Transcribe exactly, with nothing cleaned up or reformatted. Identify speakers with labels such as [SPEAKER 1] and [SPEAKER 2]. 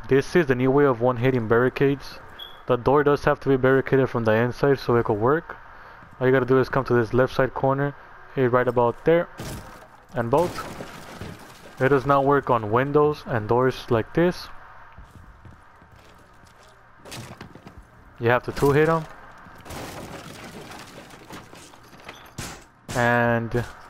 [SPEAKER 1] This is the new way of one-hitting barricades. The door does have to be barricaded from the inside so it could work. All you gotta do is come to this left side corner, hit right about there, and both. It does not work on windows and doors like this. You have to two-hit them. And